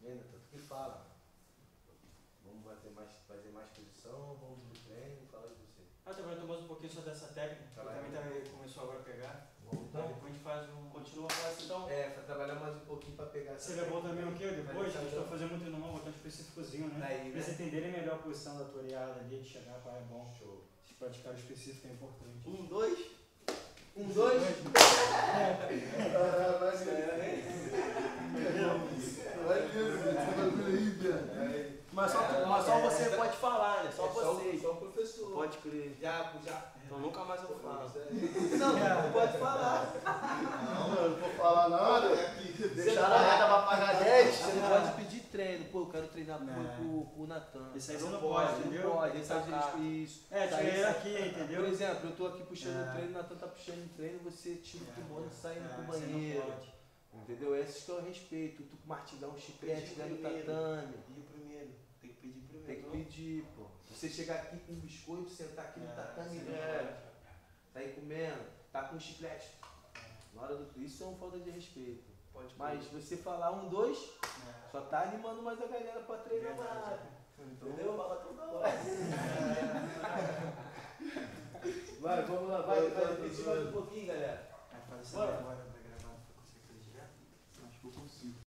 Ainda, tanto que fala. Vamos fazer mais posição, vamos pro treino, fala de você. Também tomamos um pouquinho só dessa técnica, que também começou agora a pegar. Vamos então? Depois a gente faz um... Continua a fazer então. Pra trabalhar mais um pouquinho pra pegar essa. Seria bom também o quê? Depois, a gente tá vai fazer muito normal, botar um específicozinho, né? Aí, Pra eles entenderem melhor a posição da toreada ali, de chegar, qual é bom. Show. Se praticar o específico é importante. 1, 2. 1, 2. Mas só você pode falar, né? Só você. Só o professor. Pode crer. Já. Então nunca mais eu falo. Não pode falar. Não vou falar nada. Deixaram a reta pra pagar 10. Você não pode pedir treino. Pô, eu quero treinar com o Natan. Isso aí você não pode, entendeu? Não pode, isso. Tira aqui, entendeu? Por exemplo, eu tô aqui puxando o treino, o Natan tá puxando o treino, você tira o kimono e sai indo pro banheiro. Entendeu? Esses que eu respeito. Tu martilhar um chiclete dentro do tatame. E o primeiro? Tem que pedir primeiro. Tem que pedir, pô. Você chegar aqui com um biscoito, sentar aqui no tatame, tá aí comendo, tá com um chiclete. Na hora do. Isso é uma falta de respeito. Mas você falar 1, 2, só tá animando mais a galera pra treinar mais. Entendeu? Fala toda hora. Vai, vamos lá, vai repetir mais um pouquinho, galera. Vai fazer essa agora.